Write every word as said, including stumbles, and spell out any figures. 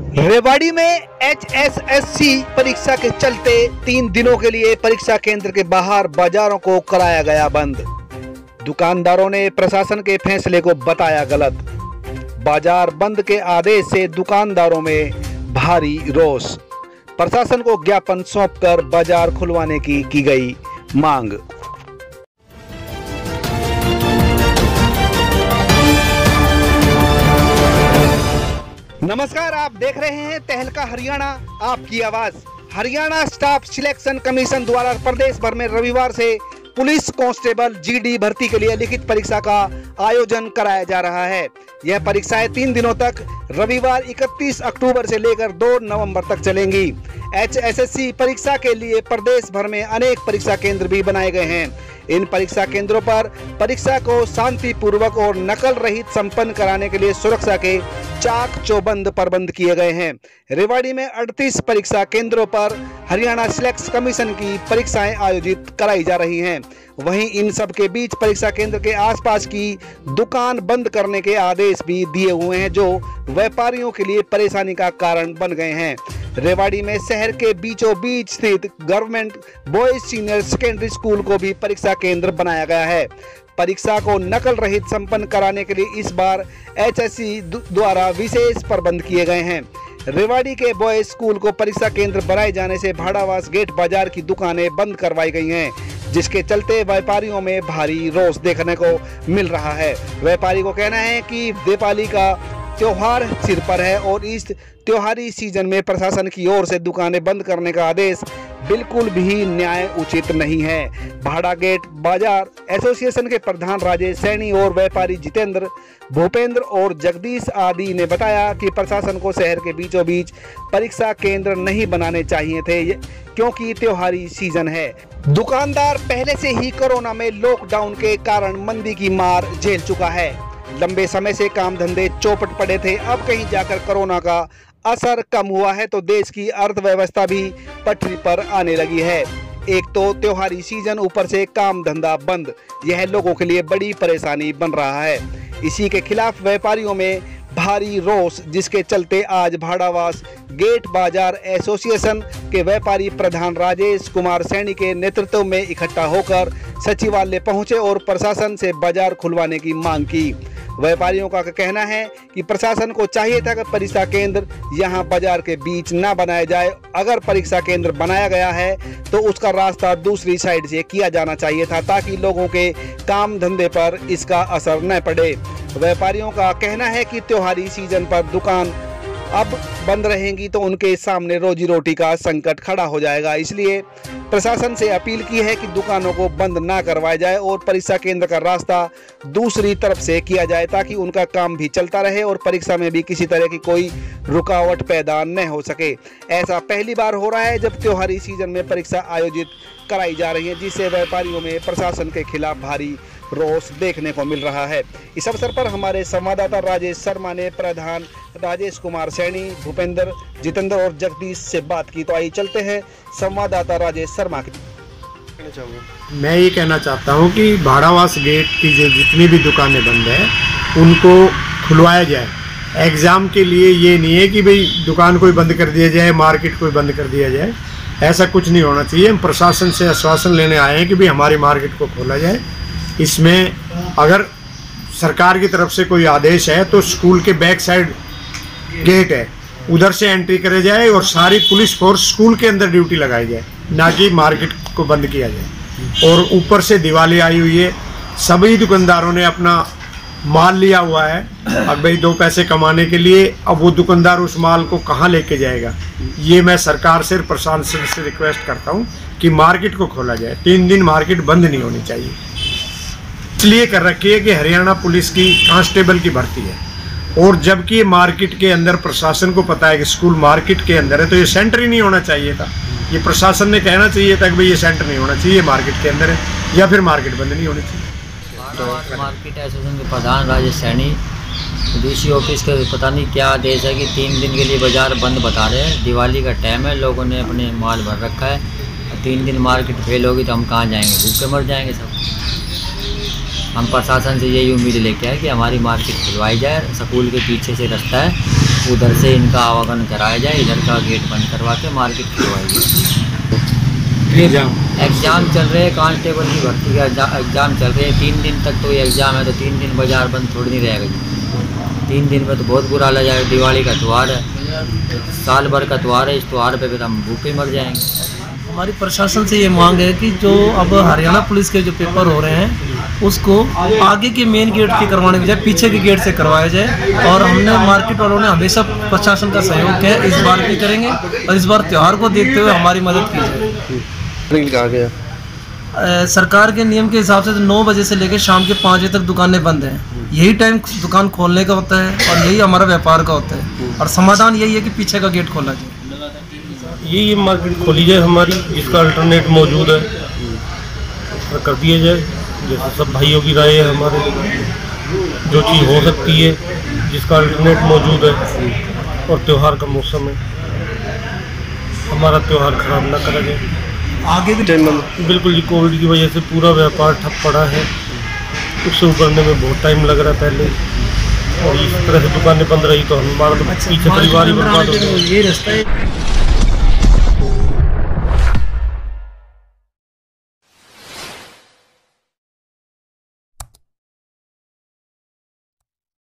रेवाड़ी में H S S C परीक्षा के चलते तीन दिनों के लिए परीक्षा केंद्र के बाहर बाजारों को कराया गया बंद। दुकानदारों ने प्रशासन के फैसले को बताया गलत। बाजार बंद के आदेश से दुकानदारों में भारी रोष। प्रशासन को ज्ञापन सौंपकर बाजार खुलवाने की की गई मांग। नमस्कार, आप देख रहे हैं तहलका हरियाणा, आपकी आवाज। हरियाणा स्टाफ सिलेक्शन कमीशन द्वारा प्रदेश भर में रविवार से पुलिस कांस्टेबल जी डी भर्ती के लिए लिखित परीक्षा का आयोजन कराया जा रहा है। यह परीक्षाएं तीन दिनों तक रविवार इकतीस अक्टूबर से लेकर दो नवंबर तक चलेंगी। एच एस एस सी परीक्षा के लिए प्रदेश भर में अनेक परीक्षा केंद्र भी बनाए गए हैं। इन परीक्षा केंद्रों पर परीक्षा को शांतिपूर्वक और नकल रहित संपन्न कराने के लिए सुरक्षा के चाक चौबंद प्रबंध किए गए हैं। रेवाड़ी में अड़तीस परीक्षा केंद्रों पर हरियाणा सिलेक्शन कमीशन की परीक्षाएं आयोजित कराई जा रही हैं। वहीं इन सब के बीच परीक्षा केंद्र के आसपास की दुकान बंद करने के आदेश भी दिए हुए हैं, जो व्यापारियों के लिए परेशानी का कारण बन गए हैं। रेवाड़ी में शहर के बीचों बीच स्थित government boys senior secondary school को भी परीक्षा केंद्र बनाया गया है। परीक्षा को नकल रहित संपन्न कराने के लिए इस बार एच एस सी द्वारा विशेष प्रबंध किए गए हैं। रेवाड़ी के बॉयज स्कूल को परीक्षा केंद्र बनाए जाने से भाड़ावास गेट बाजार की दुकानें बंद करवाई गई हैं, जिसके चलते व्यापारियों में भारी रोष देखने को मिल रहा है। व्यापारी को कहना है कि दीपावली का त्योहार सिर पर है और इस त्योहारी सीजन में प्रशासन की ओर से दुकानें बंद करने का आदेश बिल्कुल भी न्याय उचित नहीं है। भाड़ा गेट बाजार एसोसिएशन के प्रधान राजेश सैनी और व्यापारी जितेंद्र, भूपेंद्र और जगदीश आदि ने बताया कि प्रशासन को शहर के बीचों बीच परीक्षा केंद्र नहीं बनाने चाहिए थे, क्योंकि त्योहारी सीजन है। दुकानदार पहले से ही कोरोना में लॉकडाउन के कारण मंदी की मार झेल चुका है। लंबे समय से काम धंधे चौपट पड़े थे। अब कहीं जाकर कोरोना का असर कम हुआ है तो देश की अर्थव्यवस्था भी पटरी पर आने लगी है। एक तो त्योहारी सीजन, ऊपर से काम धंधा बंद, यह लोगों के लिए बड़ी परेशानी बन रहा है। इसी के खिलाफ व्यापारियों में भारी रोष, जिसके चलते आज भाड़ावास गेट बाजार एसोसिएशन के व्यापारी प्रधान राजेश कुमार सैनी के नेतृत्व में इकट्ठा होकर सचिवालय पहुंचे और प्रशासन से बाजार खुलवाने की मांग की। व्यापारियों का कहना है कि प्रशासन को चाहिए था कि परीक्षा केंद्र यहां बाजार के बीच न बनाया जाए। अगर परीक्षा केंद्र बनाया गया है तो उसका रास्ता दूसरी साइड से किया जाना चाहिए था, ताकि लोगों के काम धंधे पर इसका असर न पड़े। व्यापारियों का कहना है कि त्योहारी सीजन पर दुकान अब बंद रहेंगी तो उनके सामने रोजी रोटी का संकट खड़ा हो जाएगा। इसलिए प्रशासन से अपील की है कि दुकानों को बंद ना करवाया जाए और परीक्षा केंद्र का रास्ता दूसरी तरफ से किया जाए, ताकि उनका काम भी चलता रहे और परीक्षा में भी किसी तरह की कोई रुकावट पैदा न हो सके। ऐसा पहली बार हो रहा है जब त्योहारी सीजन में परीक्षा आयोजित कराई जा रही है, जिससे व्यापारियों में प्रशासन के खिलाफ भारी रोष देखने को मिल रहा है। इस अवसर पर हमारे संवाददाता राजेश शर्मा ने प्रधान राजेश कुमार सैनी, भूपेंद्र, जितेंद्र और जगदीश से बात की। तो आइए चलते हैं संवाददाता राजेश शर्मा की। मैं ये कहना चाहता हूँ कि भाड़ावास गेट की जो जितनी भी दुकानें बंद है उनको खुलवाया जाए। एग्ज़ाम के लिए ये नहीं है कि भाई दुकान कोई बंद कर दिया जाए, मार्केट कोई बंद कर दिया जाए, ऐसा कुछ नहीं होना चाहिए। हम प्रशासन से आश्वासन लेने आए हैं कि भाई हमारी मार्केट को खोला जाए। इसमें अगर सरकार की तरफ से कोई आदेश है तो स्कूल के बैक साइड गेट है, उधर से एंट्री करे जाए और सारी पुलिस फोर्स स्कूल के अंदर ड्यूटी लगाई जाए, ना कि मार्केट को बंद किया जाए। और ऊपर से दिवाली आई हुई है, सभी दुकानदारों ने अपना माल लिया हुआ है। अब भाई दो पैसे कमाने के लिए अब वो दुकानदार उस माल को कहाँ लेके जाएगा। ये मैं सरकार से, प्रशासन से रिक्वेस्ट करता हूँ कि मार्केट को खोला जाए। तीन दिन मार्केट बंद नहीं होनी चाहिए। इसलिए कर रखी है कि हरियाणा पुलिस की कांस्टेबल की भर्ती है, और जबकि ये मार्केट के अंदर प्रशासन को पता है कि स्कूल मार्केट के अंदर है, तो ये सेंटर ही नहीं होना चाहिए था। ये प्रशासन ने कहना चाहिए था कि भाई ये सेंटर नहीं होना चाहिए, मार्केट के अंदर है, या फिर मार्केट बंद नहीं होनी चाहिए। तो मार्केट एसोसिएशन के प्रधान राजेश सैनी, डीसी ऑफिस का पता नहीं क्या आदेश है कि तीन दिन के लिए बाजार बंद बता रहे हैं। दिवाली का टाइम है, लोगों ने अपने माल भर रखा है। तीन दिन मार्केट फेल होगी तो हम कहाँ जाएंगे, भूखे मर जाएंगे सब। हम प्रशासन से यही उम्मीद लेके आए कि हमारी मार्केट खुलवाई जाए। स्कूल के पीछे से रास्ता है, उधर से इनका आवागमन कराया जाए, इधर का गेट बंद करवा के मार्केट खुलवाई जाए। एग्जाम एग्ज़ाम चल रहे हैं, कांस्टेबल की भर्ती का एग्ज़ाम चल रहे हैं, तीन दिन तक तो ये एग्ज़ाम है, तो तीन दिन बाजार बंद थोड़ी नहीं रहेगा जी। तीन दिन में तो बहुत बुरा लग जाएगा। दिवाली का त्यौहार है, साल भर का त्यौहार है, इस त्यौहार पे फिर हम भूखे मर जाएंगे। हमारी प्रशासन से ये मांग है कि जो अब हरियाणा पुलिस के जो पेपर हो रहे हैं उसको आगे के मेन गेट के करवाने के बजाय पीछे के गेट से करवाया जाए। और हमने मार्केट वालों ने हमेशा प्रशासन का सहयोग किया, इस बार भी करेंगे और इस बार त्यौहार को देखते हुए हमारी मदद की जाए। सरकार के नियम के हिसाब से तो नौ बजे से लेकर शाम के पाँच बजे तक दुकानें बंद हैं। यही टाइम दुकान खोलने का होता है और यही हमारा व्यापार का होता है, और समाधान यही है कि पीछे का गेट खोला जाए। ये ये मार्केट खोली जाए हमारी, जिसका अल्टरनेट मौजूद है और कर दिया जाए। जैसे सब भाइयों की राय है, हमारे जो चीज़ हो सकती है जिसका अल्टरनेट मौजूद है, और त्यौहार का मौसम है, हमारा त्यौहार खराब ना करा जाए आगे भी। बिल्कुल जी, कोविड की वजह से पूरा व्यापार ठप पड़ा है, उससे उभरने में बहुत टाइम लग रहा है पहले, और इस तरह से दुकानें बंद रही तो हमारा तो पीछे परिवार ही बर्बाद हो गया। ये रास्ता है।